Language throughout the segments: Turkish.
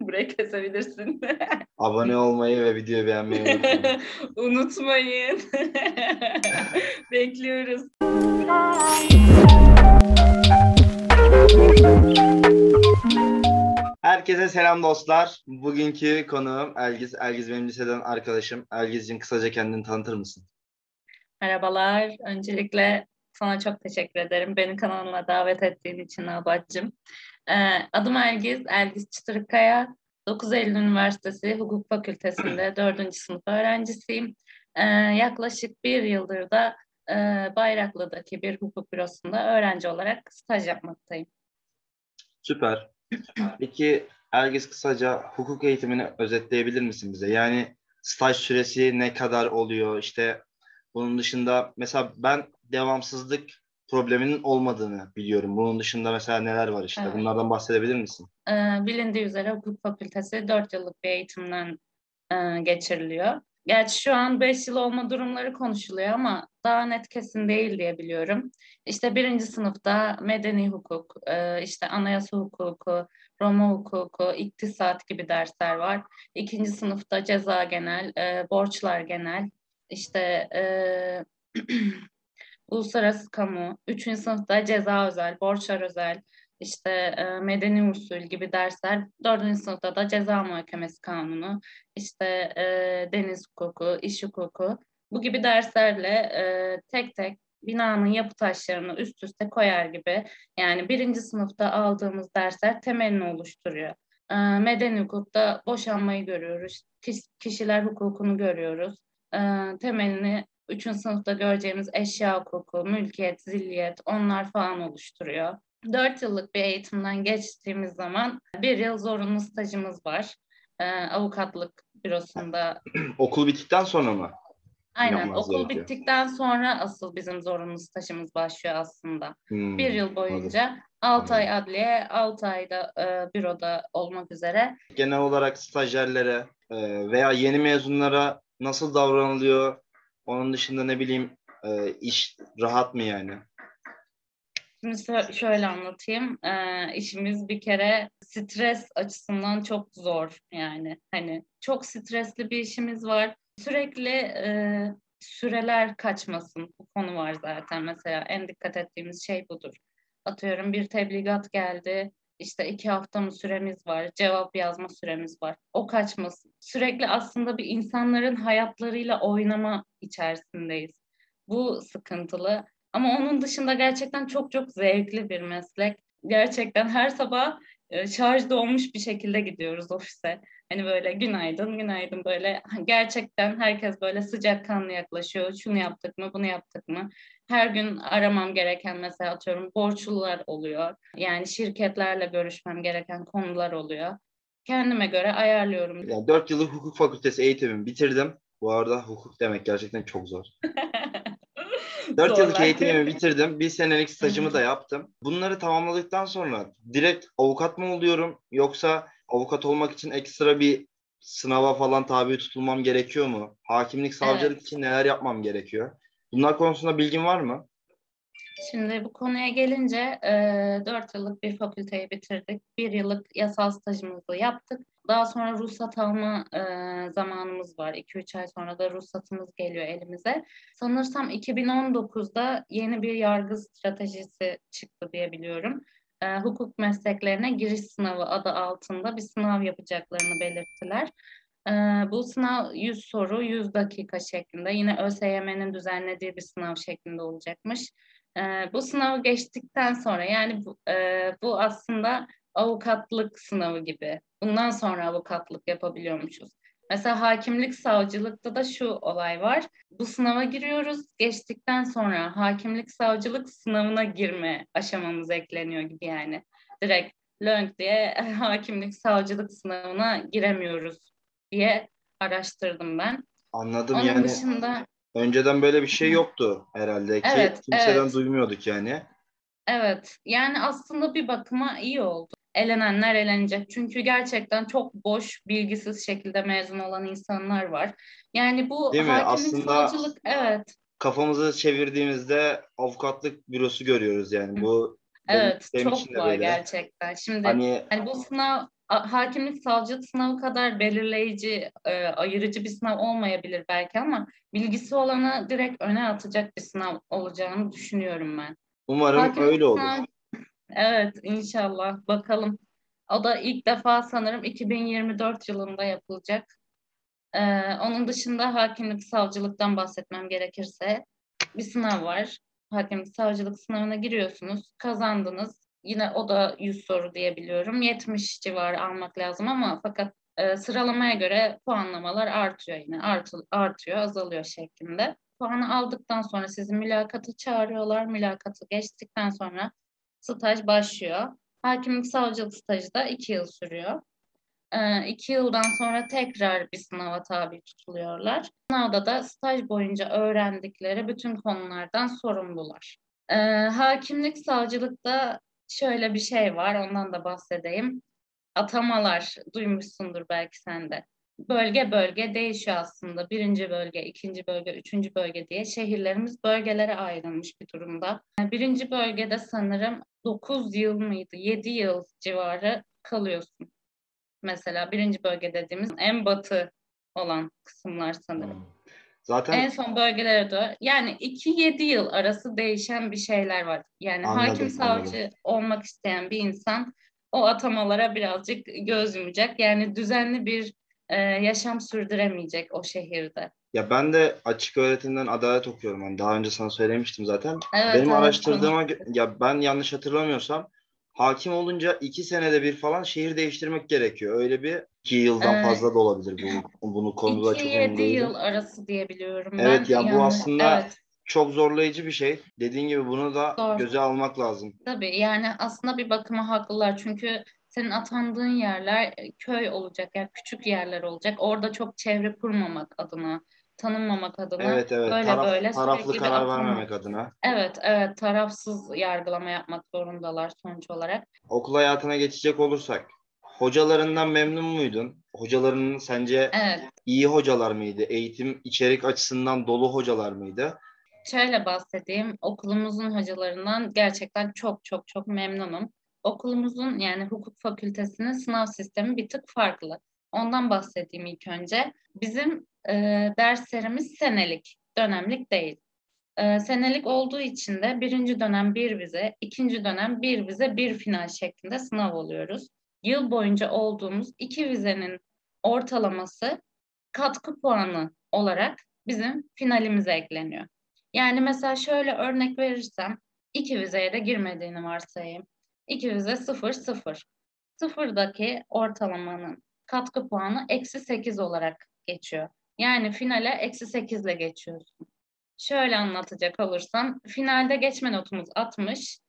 Burayı kesebilirsin. Abone olmayı ve videoyu beğenmeyi unutmayın. Unutmayın. Bekliyoruz. Herkese selam dostlar. Bugünkü konuğum Elgiz. Elgiz benim liseden arkadaşım. Elgiz'cim kısaca kendini tanıtır mısın? Merhabalar. Öncelikle sana çok teşekkür ederim. Beni kanalına davet ettiğin için Abat'cığım. Adım Elgiz. Elgiz Çıtırıkkaya. 9 Eylül Üniversitesi Hukuk Fakültesi'nde 4. sınıf öğrencisiyim. Yaklaşık bir yıldır da Bayraklı'daki bir hukuk bürosunda öğrenci olarak staj yapmaktayım. Süper. Peki Elgiz kısaca hukuk eğitimini özetleyebilir misin bize? Yani staj süresi ne kadar oluyor? İşte bunun dışında mesela ben devamsızlık probleminin olmadığını biliyorum. Bunun dışında mesela neler var işte? Evet. Bunlardan bahsedebilir misin? Bilindiği üzere hukuk fakültesi 4 yıllık bir eğitimden geçiriliyor. Gerçi şu an 5 yıl olma durumları konuşuluyor ama daha net kesin değil diye biliyorum. İşte 1. sınıfta medeni hukuk, işte anayasa hukuku, Roma hukuku, iktisat gibi dersler var. 2. sınıfta ceza genel, borçlar genel, işte uluslararası kamu, 3. sınıfta ceza özel, borçlar özel, işte medeni usul gibi dersler, 4. sınıfta da ceza muhakemesi kanunu, işte deniz hukuku, iş hukuku, bu gibi derslerle tek tek binanın yapı taşlarını üst üste koyar gibi, yani 1. sınıfta aldığımız dersler temelini oluşturuyor. Medeni hukukta boşanmayı görüyoruz, kişiler hukukunu görüyoruz, temelini 3. sınıfta göreceğimiz eşya hukuku, mülkiyet, zilyet, onlar falan oluşturuyor. 4 yıllık bir eğitimden geçtiğimiz zaman bir yıl zorunlu stajımız var. Avukatlık bürosunda. Okul bittikten sonra mı Aynen, yapmanız okul gerekiyor? bittikten sonra asıl bizim zorunlu stajımız başlıyor aslında. Bir yıl Anladım. boyunca 6 ay Anladım. adliye, 6 ayda büroda olmak üzere. Genel olarak stajyerlere veya yeni mezunlara nasıl davranılıyor? Onun dışında ne bileyim iş rahat mı yani? Şimdi şöyle anlatayım. İşimiz bir kere stres açısından çok zor yani. Hani çok stresli bir işimiz var. Sürekli süreler kaçmasın. Bu konu var zaten. Mesela en dikkat ettiğimiz şey budur. Atıyorum bir tebligat geldi. İşte 2 hafta mı süremiz var. Cevap yazma süremiz var. O kaçmasın. Sürekli aslında bir insanların hayatlarıyla oynama içerisindeyiz. Bu sıkıntılı. Ama onun dışında gerçekten çok çok zevkli bir meslek. Gerçekten her sabah şarj dolmuş bir şekilde gidiyoruz ofise. Hani böyle günaydın, günaydın böyle gerçekten herkes böyle sıcakkanlı yaklaşıyor. Şunu yaptık mı, bunu yaptık mı? Her gün aramam gereken mesela atıyorum borçlular oluyor. Yani şirketlerle görüşmem gereken konular oluyor. Kendime göre ayarlıyorum. Yani 4 yıllık hukuk fakültesi eğitimimi bitirdim. Bu arada hukuk demek gerçekten çok zor. 4 yıllık Zorlar. eğitimimi bitirdim. Bir senelik stajımı da yaptım. Bunları tamamladıktan sonra direkt avukat mı oluyorum? Yoksa avukat olmak için ekstra bir sınava falan tabi tutulmam gerekiyor mu? Hakimlik, savcılık Evet. için neler yapmam gerekiyor? Bunlar konusunda bilgin var mı? Şimdi bu konuya gelince 4 yıllık bir fakülteyi bitirdik. Bir yıllık yasal stajımızı yaptık. Daha sonra ruhsat alma zamanımız var. 2-3 ay sonra da ruhsatımız geliyor elimize. Sanırsam 2019'da yeni bir yargı stratejisi çıktı diye biliyorum. Hukuk mesleklerine giriş sınavı adı altında bir sınav yapacaklarını belirttiler. Bu sınav 100 soru, 100 dakika şeklinde. Yine ÖSYM'nin düzenlediği bir sınav şeklinde olacakmış. Bu sınavı geçtikten sonra yani bu aslında avukatlık sınavı gibi. Bundan sonra avukatlık yapabiliyormuşuz. Mesela hakimlik savcılıkta da şu olay var. Bu sınava giriyoruz. Geçtikten sonra hakimlik savcılık sınavına girme aşamamız ekleniyor gibi yani. Direkt lönk diye hakimlik savcılık sınavına giremiyoruz diye araştırdım ben. Anladım Onun yani dışında önceden böyle bir şey yoktu herhalde ki evet, kimseden evet. duymuyorduk yani. Evet, yani aslında bir bakıma iyi oldu. Elenenler elenecek. Çünkü gerçekten çok boş, bilgisiz şekilde mezun olan insanlar var. Yani bu Değil mi? hakimlik, Aslında savcılık, evet, kafamızı çevirdiğimizde avukatlık bürosu görüyoruz yani. Bu evet benim için çok de var böyle. gerçekten. Şimdi Hani hani bu sınav hakimlik savcılık sınavı kadar belirleyici, ayırıcı bir sınav olmayabilir belki ama bilgisi olanı direkt öne atacak bir sınav olacağını düşünüyorum ben. Umarım Hakimlik öyle olur. sınav, evet inşallah bakalım. O da ilk defa sanırım 2024 yılında yapılacak. Onun dışında hakimlik savcılıktan bahsetmem gerekirse bir sınav var. Hakimlik savcılık sınavına giriyorsunuz, kazandınız. Yine o da 100 soru diye biliyorum. 70 civarı almak lazım ama fakat sıralamaya göre puanlamalar artıyor yine. Artıyor, azalıyor şeklinde. Puanı aldıktan sonra sizi mülakata çağırıyorlar. Mülakatı geçtikten sonra staj başlıyor. Hakimlik savcılık stajı da 2 yıl sürüyor. 2 yıldan sonra tekrar bir sınava tabi tutuluyorlar. Sınavda da staj boyunca öğrendikleri bütün konulardan sorumlular. Hakimlik savcılıkta şöyle bir şey var, ondan da bahsedeyim. Atamalar, duymuşsundur belki sen de. Bölge bölge değişiyor aslında. Birinci bölge, ikinci bölge, üçüncü bölge diye şehirlerimiz bölgelere ayrılmış bir durumda. Birinci bölgede sanırım 9 yıl mıydı, 7 yıl civarı kalıyorsun. Mesela birinci bölge dediğimiz en batı olan kısımlar sanırım. Hmm. Zaten En son bölgelere doğru yani 2-7 yıl arası değişen bir şeyler var. Yani hakim anladım. savcı olmak isteyen bir insan o atamalara birazcık göz yumacak. Yani düzenli bir yaşam sürdüremeyecek o şehirde. Ya ben de açık öğretimden adalet okuyorum. Hani daha önce sana söylemiştim zaten. Evet Benim evet araştırdığıma konuştuk. ya ben yanlış hatırlamıyorsam hakim olunca 2 senede bir falan şehir değiştirmek gerekiyor. Öyle bir 2 yıldan E, fazla da olabilir bu. Bunu konuda çok emin 2-7 değilim. yıl arası diye biliyorum Evet ben. ya bu Yanlış. aslında Evet. çok zorlayıcı bir şey. Dediğin gibi bunu da Zor. göze almak lazım. Tabii yani aslında bir bakıma haklılar çünkü senin atandığın yerler köy olacak yani küçük yerler olacak. Orada çok çevre kurmamak adına, tanınmamak adına Evet evet böyle böyle taraflı sürekli bir karar atama. vermemek adına. Evet evet tarafsız yargılama yapmak zorundalar sonuç olarak. Okul hayatına geçecek olursak hocalarından memnun muydun? Hocaların sence Evet iyi hocalar mıydı? Eğitim içerik açısından dolu hocalar mıydı? şöyle bahsedeyim okulumuzun hocalarından gerçekten çok çok çok memnunum. Okulumuzun yani hukuk fakültesinin sınav sistemi bir tık farklı. Ondan bahsedeyim ilk önce. Bizim derslerimiz senelik, dönemlik değil. Senelik olduğu için de birinci dönem bir vize, ikinci dönem bir vize, bir final şeklinde sınav oluyoruz. Yıl boyunca olduğumuz iki vizenin ortalaması katkı puanı olarak bizim finalimize ekleniyor. Yani mesela şöyle örnek verirsem, iki vizeye de girmediğini varsayayım. İki vize 0, 0. Sıfırdaki ortalamanın katkı puanı -8 olarak geçiyor. Yani finale -8 ile geçiyorsun. Şöyle anlatacak olursam, finalde geçme notumuz 60.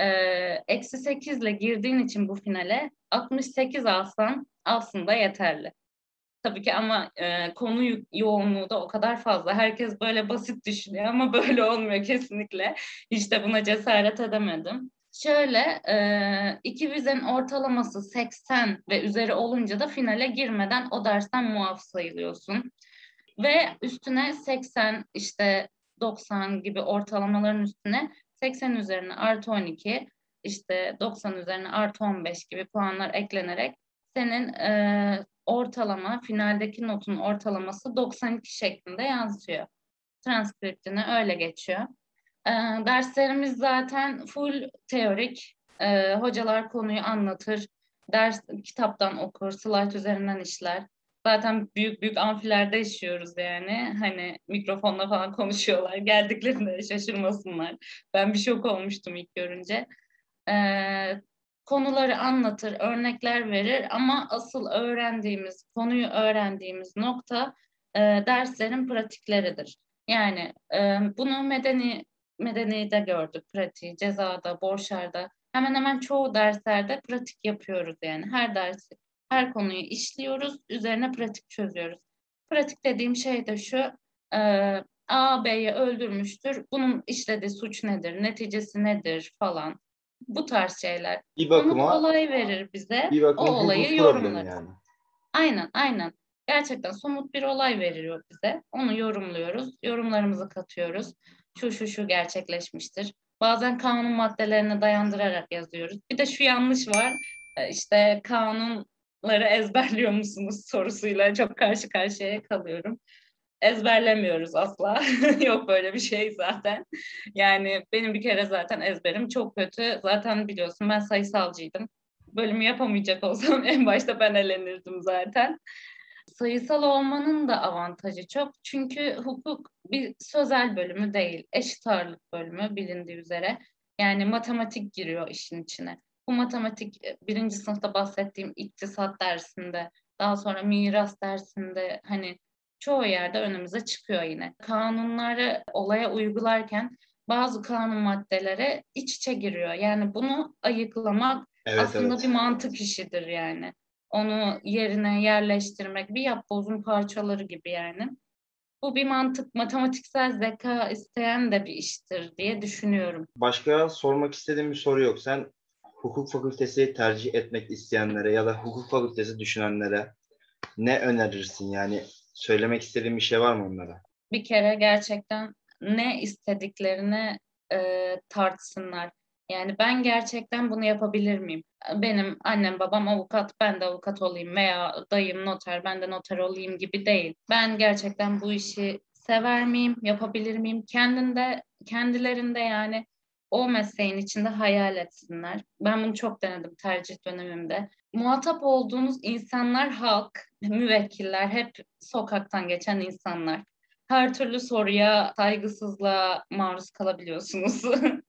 -8 ile girdiğin için bu finale 68 alsan aslında yeterli. Tabii ki ama konu yoğunluğu da o kadar fazla. Herkes böyle basit düşünüyor ama böyle olmuyor kesinlikle. İşte buna cesaret edemedim. Şöyle iki vizenin ortalaması 80 ve üzeri olunca da finale girmeden o dersten muaf sayılıyorsun. Ve üstüne 80 işte 90 gibi ortalamaların üstüne 80 üzerine +12 işte 90 üzerine +15 gibi puanlar eklenerek senin ortalama finaldeki notun ortalaması 92 şeklinde yansıyor. Transkriptine öyle geçiyor. E, Derslerimiz zaten full teorik. Hocalar konuyu anlatır. Ders kitaptan okur, slide üzerinden işler. Zaten büyük büyük amfilerde işiyoruz yani. Hani mikrofonla falan konuşuyorlar. Geldiklerinde şaşırmasınlar. Ben bir şok olmuştum ilk görünce. Konuları anlatır, örnekler verir ama asıl öğrendiğimiz, konuyu öğrendiğimiz nokta derslerin pratikleridir. Yani bunu medenide gördük pratiği, cezada, borçlarda. Hemen hemen çoğu derslerde pratik yapıyoruz yani. Her dersi, her konuyu işliyoruz, üzerine pratik çözüyoruz. Pratik dediğim şey de şu, e, A, B'yi öldürmüştür. Bunun işlediği suç nedir, neticesi nedir falan. Bu tarz şeyler. Bir Somut bakıma olay verir bize, bir o bakıma hukuk olayı problemi yorumlarız. yani. Aynen, aynen. Gerçekten somut bir olay veriyor bize. Onu yorumluyoruz, yorumlarımızı katıyoruz. Şu gerçekleşmiştir. Bazen kanun maddelerine dayandırarak yazıyoruz. Bir de şu yanlış var. İşte kanun kanunları ezberliyor musunuz sorusuyla çok karşı karşıya kalıyorum. Ezberlemiyoruz asla. Yok böyle bir şey zaten. Yani benim bir kere zaten ezberim çok kötü. Zaten biliyorsun ben sayısalcıydım. Bölümü yapamayacak olsam en başta ben elenirdim zaten. Sayısal olmanın da avantajı çok. Çünkü hukuk bir sözel bölümü değil. Eşit ağırlık bölümü bilindiği üzere. Yani matematik giriyor işin içine. Bu matematik birinci sınıfta bahsettiğim iktisat dersinde, daha sonra miras dersinde hani çoğu yerde önümüze çıkıyor yine. Kanunları olaya uygularken bazı kanun maddeleri iç içe giriyor. Yani bunu ayıklamak Evet, aslında bir evet. mantık işidir yani. Onu yerine yerleştirmek bir yapbozun parçaları gibi yani. Bu bir mantık, matematiksel zeka isteyen de bir iştir diye düşünüyorum. Başka sormak istediğim bir soru yok. Sen hukuk fakültesi tercih etmek isteyenlere ya da hukuk fakültesi düşünenlere ne önerirsin? Yani söylemek istediğin bir şey var mı onlara? Bir kere gerçekten ne istediklerini tartsınlar. Yani ben gerçekten bunu yapabilir miyim? Benim annem babam avukat, ben de avukat olayım veya dayım noter, ben de noter olayım gibi değil. Ben gerçekten bu işi sever miyim, yapabilir miyim? Kendilerinde yani o mesleğin içinde hayal etsinler. Ben bunu çok denedim tercih dönemimde. Muhatap olduğunuz insanlar halk, müvekkiller, hep sokaktan geçen insanlar. Her türlü soruya saygısızlığa maruz kalabiliyorsunuz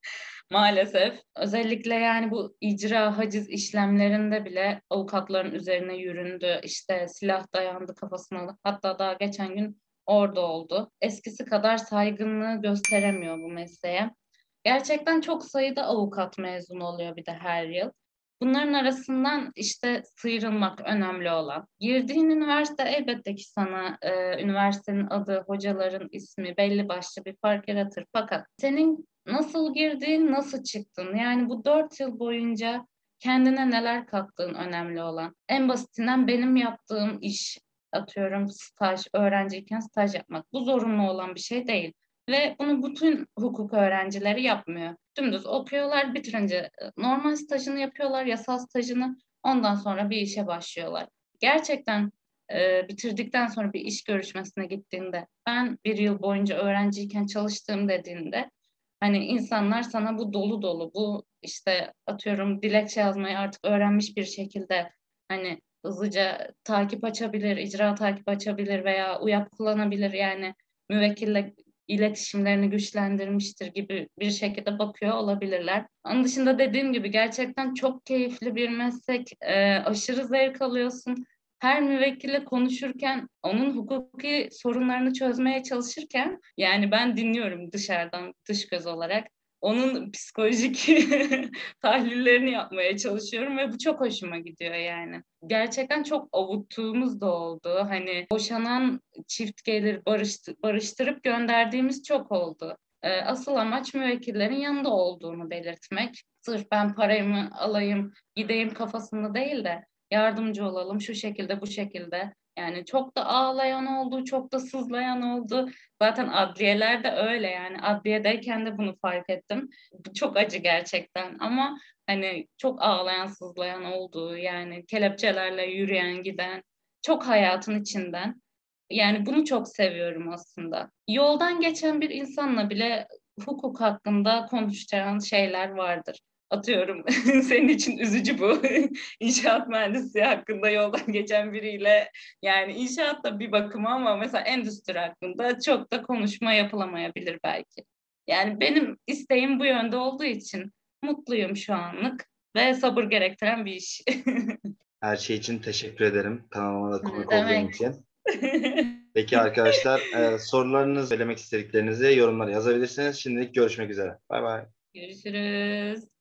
maalesef. Özellikle yani bu icra haciz işlemlerinde bile avukatların üzerine yüründü. İşte silah dayandı kafasına. Hatta daha geçen gün orada oldu. Eskisi kadar saygınlığı gösteremiyor bu mesleğe. Gerçekten çok sayıda avukat mezun oluyor bir de her yıl. Bunların arasından işte sıyrılmak önemli olan. Girdiğin üniversite elbette ki sana üniversitenin adı, hocaların ismi belli başlı bir fark yaratır. Fakat senin nasıl girdiğin, nasıl çıktın? Yani bu 4 yıl boyunca kendine neler kattığın önemli olan. En basitinden benim yaptığım iş, atıyorum staj, öğrenciyken staj yapmak. Bu zorunlu olan bir şey değil. Ve bunu bütün hukuk öğrencileri yapmıyor. Dümdüz okuyorlar, bitirince normal stajını yapıyorlar, yasal stajını. Ondan sonra bir işe başlıyorlar. Gerçekten bitirdikten sonra bir iş görüşmesine gittiğinde, ben bir yıl boyunca öğrenciyken çalıştığım dediğinde, hani insanlar sana bu dolu dolu, bu işte atıyorum dilekçe yazmayı artık öğrenmiş bir şekilde hani hızlıca takip açabilir, icra takip açabilir veya UYAP kullanabilir yani müvekkille iletişimlerini güçlendirmiştir gibi bir şekilde bakıyor olabilirler. Onun dışında dediğim gibi gerçekten çok keyifli bir meslek. Aşırı zevk alıyorsun. Her müvekkille konuşurken, onun hukuki sorunlarını çözmeye çalışırken, yani ben dinliyorum dışarıdan, dış göz olarak. Onun psikolojik tahlillerini yapmaya çalışıyorum ve bu çok hoşuma gidiyor yani. Gerçekten çok avuttuğumuz da oldu. Hani boşanan çift gelir barıştırıp gönderdiğimiz çok oldu. Asıl amaç müvekkillerin yanında olduğunu belirtmek. Sırf ben parayımı alayım, gideyim kafasında değil de yardımcı olalım şu şekilde bu şekilde. Yani çok da ağlayan oldu, çok da sızlayan oldu. Zaten adliyelerde öyle yani. Adliyedeyken de bunu fark ettim. Bu çok acı gerçekten ama hani çok ağlayan, sızlayan oldu. Yani kelepçelerle yürüyen, giden, çok hayatın içinden. Yani bunu çok seviyorum aslında. Yoldan geçen bir insanla bile hukuk hakkında konuşacağın şeyler vardır. Atıyorum senin için üzücü bu. İnşaat mühendisliği hakkında yoldan geçen biriyle yani inşaat da bir bakıma ama mesela endüstri hakkında çok da konuşma yapılamayabilir belki. Yani benim isteğim bu yönde olduğu için mutluyum şu anlık ve sabır gerektiren bir iş. Her şey için teşekkür ederim. Kanalıma da Ne konuk olduğun demek? için. Peki arkadaşlar, sorularınızı, söylemek istediklerinizi yorumlara yazabilirsiniz. Şimdilik görüşmek üzere. Bay bay. Görüşürüz.